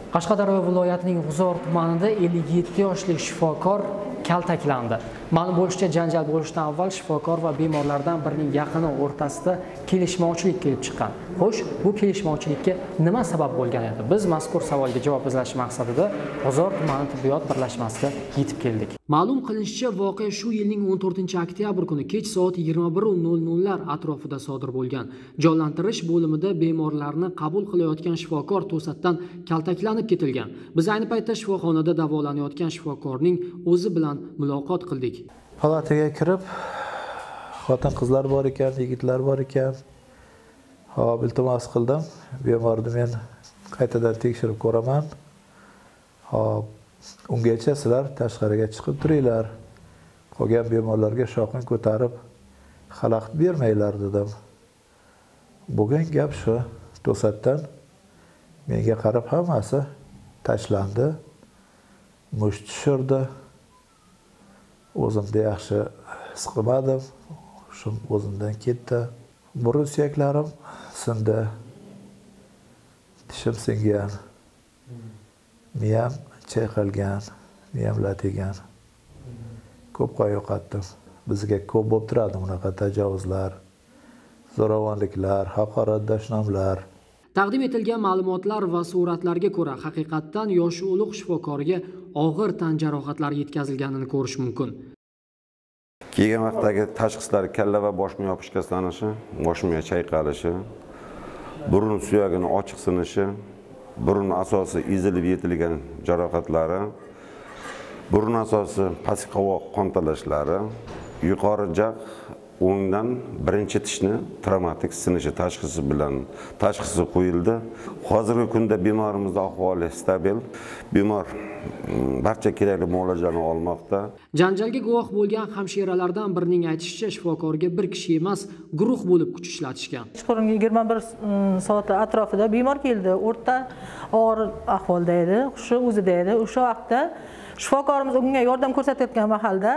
Qashqadaryo viloyatining G'uzor tumanida 57 yoshli shifokor kaltaklandi. Ma'lum bo'lishicha, janjal bo'lishdan avval shifokor va bemorlardan birining yaqini o'rtasida kelishmovchilik kelib chiqqan. Xo'sh, bu kelishmovchilikka nima sabab bo'lgan edi? Biz mazkur savolga javob izlash maqsadida G'uzor tumani tibbiyot birlashmasiga yetib keldik. Ma'lum qilinishicha, voqea shu yilning 14-oktyabr kuni kech soat 21:00 lar atrofida sodir bo'lgan. Jonlantirish bo'limida bemorlarni qabul qilayotgan shifokor to'satdan kaltaklanib ketilgan. Biz ayni paytda shifoxonada davolanayotgan shifokorning o'zi bilan muloqot qildik. Palataga kirib, xotin-qizlar bor ekan, yigitlar bor ekan. Hop, iltimos qildim. Bemorni men qaytadan tekshirib ko'raman. Hop, ungacha sizlar tashqariga chiqib turinglar. Qolgan bemorlarga shoqin ko'tarib xalaqit bermanglar dedim. Bugun gap shu. To'satdan menga qarab hammasi tashlandi. Musht tushirdi. O'zimda yaxshi his qilmadim. Shu o'zimdan ketdi. Burun suyaklarim sindi. Tishim singan. Miyam chayqalgan, miyam latigan. Ko'p qon yo'qotdim. Bizga ko'p bo'lib turadi bunaqa tajovuzlar, zo'ravonliklar, haqoratdashnomlar. Taqdim etilgan ma'lumotlar va suratlarga ko'ra, haqiqatdan yoshi ulug' shifokorga og'ir tan jarohatlari yetkazilganini ko'rish mumkin. Kiygan vaqtdagi tashxislar kalla va bosh miya shikastlanishi, bosh miya chayqalishi, burun suyagini ochiq sinishi, burun asosi ezilib yetilgan jarohatlari, burun asosi pastki qovoq qontalashlari, yuqori jag o'ngdan birinchi tishni travmatik sinishi tashxisi qo'yildi. Hozirgi kunda bemorimizning ahvoli stabil. Bemor barcha kerakli muolajalarni olmoqda. Janjalga guvoh bo'lgan hamshiralardan birining aytishicha, shifokorga bir kishi emas, guruh bo'lib kuch ishlatishgan. Kechqurungi 21 soat atrofida bemor keldi. O'rta og'ir ahvolda edi, hushi o'zida edi. O'sha vaqtda shifokorimiz unga yordam ko'rsatayotgan mahalda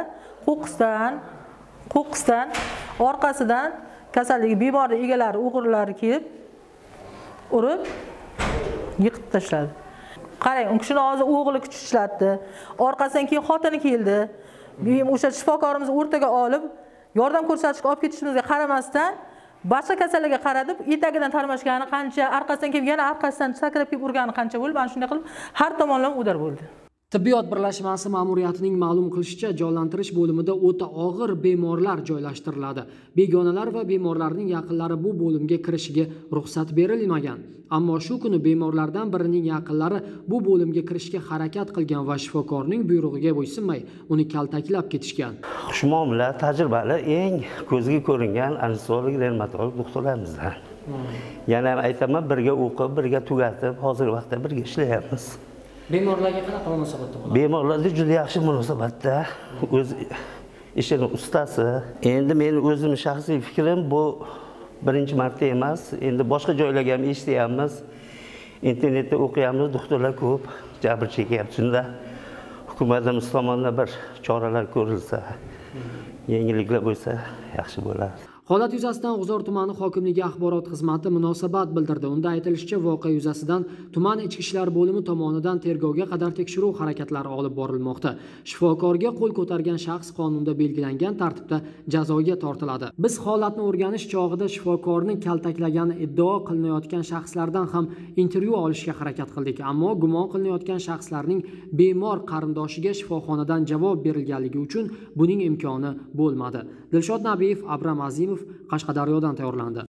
qo'qqisdan orqasidan kasalligi bemorning egalari, o'g'illari kelib urib yiqitib tashladi. Qarang, u kishini hozir o'g'li kuch ishlatdi. Orqasidan keyin xotini keldi. O'sha shifokorimiz o'rtaga olib, yordam ko'rsatishga olib ketishimizga qaramasdan boshqa kasallarga qaratib, etagidan tarmashgani qancha, orqasidan kelib yana orqasidan sakrab kelib urgani qancha bo'ldi. Mana shunday qilib har tomonlama udar bo'ldi. Tibbiyot birlashmasi ma'muriyatining ma'lum qilishicha, jonlantirish bo'limida o'ta og'ir bemorlar joylashtiriladi. Begonalar va bemorlarning yaqinlari bu bo'limga kirishiga ruxsat berilmagan. Ammo shu kuni bemorlardan birining yaqinlari bu bo'limga kirishga harakat qilgan va shifokorning buyrug'iga bo'ysunmay, uni kaltaklab ketishgan. Xushmuomala, tajribali, eng ko'zga ko'ringan anestezolog, revmatolog doktorlarimizdan. Yana ham aytaman, birga o'qib, birga tugatib, hozirgi vaqtda birga ishlayapmiz. Bemorlarga qanaqa munosabatda bo'ladi? Bemorlarga juda yaxshi munosabatda, o'z ishining ustasi. Endi men o'zim shaxsiy fikrim, bu birinchi marta emas. Endi boshqa joylarga ham eshityapmiz. Internetda o'qiyapmiz, doktorlar ko'p jabr chekyapti. Shunda hukumatimiz tomonidan bir choralar ko'rilsa, yengilliklar bo'lsa yaxshi bo'ladi. Holat yuzasidan G'uzor tumani hokimligi axborot xizmati munosabat bildirdi. Unda aytilishicha, voqea yuzasidan tuman ichki ishlar bo'limi tomonidan tergovga qadar tekshiruv harakatlari olib borilmoqda. Shifokorga qo'l ko'targan shaxs qonunda belgilangan tartibda jazoga tortiladi. Biz holatni o'rganish chog'ida shifokorni kaltaklagani iddao qilinayotgan shaxslardan ham intervyu olishga harakat qildik, ammo gumon qilinayotgan shaxslarning bemor qarindoshiga shifoxonadan javob berilganligi uchun buning imkoni bo'lmadi. Dilshod Nabiyev, Abram Azimov, Qashqadaryodan tayyorlandi.